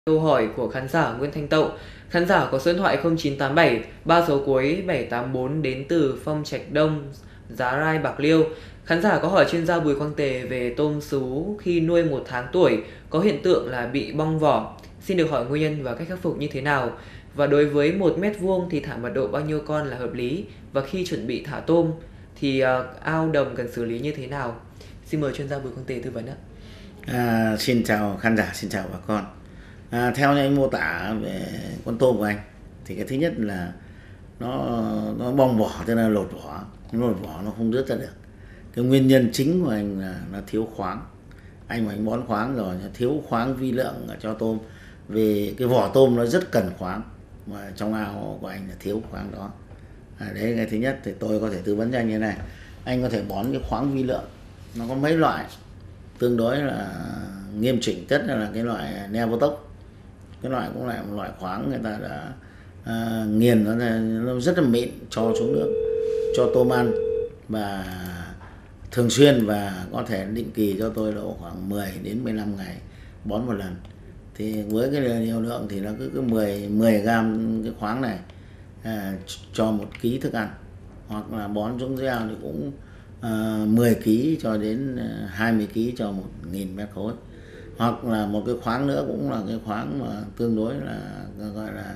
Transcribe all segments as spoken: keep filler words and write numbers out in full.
Câu hỏi của khán giả Nguyễn Thanh Tậu. Khán giả có số điện thoại không chín tám bảy ba số cuối bảy tám bốn đến từ Phong Trạch Đông, Giá Rai, Bạc Liêu. Khán giả có hỏi chuyên gia Bùi Quang Tề về tôm sú khi nuôi một tháng tuổi có hiện tượng là bị bong vỏ. Xin được hỏi nguyên nhân và cách khắc phục như thế nào? Và đối với một mét vuông thì thả mật độ bao nhiêu con là hợp lý? Và khi chuẩn bị thả tôm thì uh, ao đầm cần xử lý như thế nào? Xin mời chuyên gia Bùi Quang Tề tư vấn ạ. À, xin chào khán giả, xin chào bà con. À, theo như anh mô tả về con tôm của anh thì cái thứ nhất là nó nó bong vỏ, tức là lột vỏ, nó lột vỏ nó không rớt ra được. Cái nguyên nhân chính của anh là nó thiếu khoáng. Anh mà anh bón khoáng rồi, thiếu khoáng vi lượng cho tôm. Vì cái vỏ tôm nó rất cần khoáng, mà trong ao của anh là thiếu khoáng đó. À, đấy cái thứ nhất thì tôi có thể tư vấn cho anh như này. Anh có thể bón cái khoáng vi lượng, nó có mấy loại tương đối là nghiêm chỉnh, nhất là cái loại Neovotox. Cái loại cũng là một loại khoáng người ta đã à, nghiền nó, nó rất là mịn, cho xuống nước cho tôm ăn và thường xuyên, và có thể định kỳ cho tôi độ khoảng mười đến mười lăm ngày bón một lần. Thì với cái liều lượng thì nó cứ cứ mười mười gram cái khoáng này à, cho một ký thức ăn, hoặc là bón xuống dưới ao thì cũng à, mười ký cho đến hai mươi ký cho một nghìn mét khối. Hoặc là một cái khoáng nữa cũng là cái khoáng mà tương đối là gọi là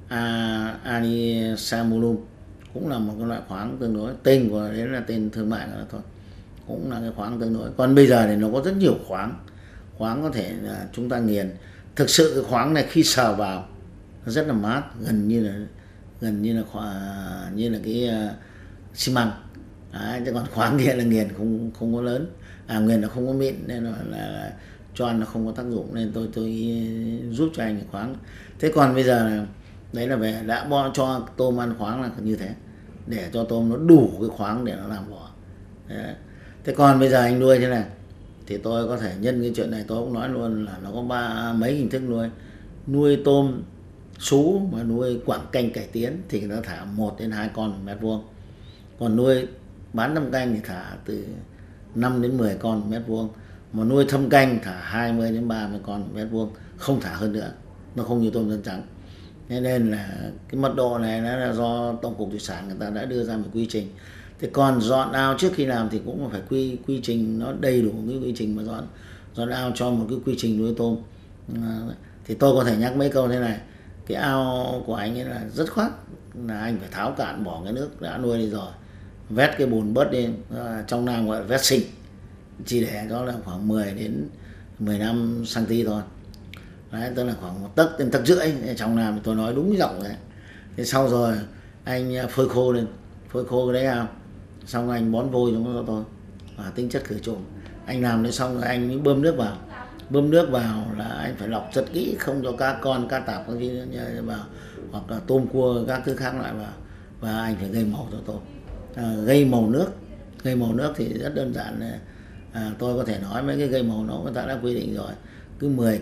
Anisamulum, cũng là một cái loại khoáng tương đối, tên của đấy là tên thương mại của nó thôi, cũng là cái khoáng tương đối. Còn bây giờ thì nó có rất nhiều khoáng, khoáng có thể là chúng ta nghiền. Thực sự cái khoáng này khi sờ vào nó rất là mát, gần như là gần như là khoáng, như là cái uh, xi măng. Đấy, chứ còn khoáng kia là nghiền không không có lớn, à nghiền nó không có mịn, nên là, là, là cho ăn nó không có tác dụng, nên tôi tôi giúp cho anh cái khoáng. Thế còn bây giờ đấy là về đã bo cho tôm ăn khoáng là như thế, để cho tôm nó đủ cái khoáng để nó làm vỏ. Đấy. Thế còn bây giờ anh nuôi thế này thì tôi có thể nhân cái chuyện này, tôi cũng nói luôn là nó có ba mấy hình thức nuôi. Nuôi tôm sú mà nuôi quảng canh cải tiến thì nó thả một đến hai con một mét vuông. Còn nuôi bán thâm canh thì thả từ năm đến mười con một mét vuông. Mà nuôi thâm canh thả hai mươi đến ba mươi con một mét vuông, không thả hơn nữa. Nó không như tôm chân trắng. Thế nên là cái mật độ này nó là do Tổng cục Thủy sản người ta đã đưa ra một quy trình. Thế còn dọn ao trước khi làm thì cũng phải quy quy trình nó đầy đủ, cái quy trình mà dọn dọn ao cho một cái quy trình nuôi tôm. À, thì tôi có thể nhắc mấy câu thế này. Cái ao của anh ấy là rất khoát, là anh phải tháo cạn bỏ cái nước đã nuôi đi rồi, vét cái bùn bớt đi, à, trong Nam gọi là vét sinh, chỉ để đó là khoảng mười đến mười lăm xăng-ti-mét thôi. Đấy, tức là khoảng một tấc đến tấc rưỡi. Trong Nam thì tôi nói đúng cái giọng đấy. Thế sau rồi anh phơi khô lên, phơi khô cái đấy ao, xong anh bón vôi cho nó tôi, và tính chất khử trùng. Anh làm đến xong rồi anh mới bơm nước vào. Bơm nước vào là anh phải lọc rất kỹ, không cho cá con, cá tạp cái gì vào, hoặc là tôm cua các thứ khác lại vào. Và anh phải gây màu cho tôm. À, gây màu nước, gây màu nước thì rất đơn giản. À, tôi có thể nói mấy cái gây màu nó người ta đã quy định rồi. Cứ mười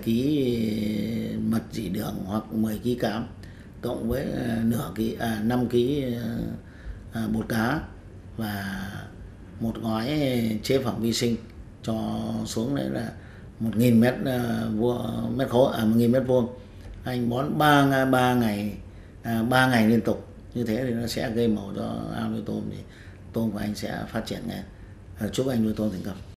ký mật dị đường hoặc mười ký cám cộng với nửa ký à, năm ký à, bột cá và một gói chế phẩm vi sinh cho xuống, đấy là một nghìn mét vuông mét khối, à một nghìn mét vuông. Anh bón ba ba ngày à, ba ngày liên tục như thế thì nó sẽ gây màu cho ao nuôi tôm, thì tôm của anh sẽ phát triển ngay. À, chúc anh nuôi tôm thành công.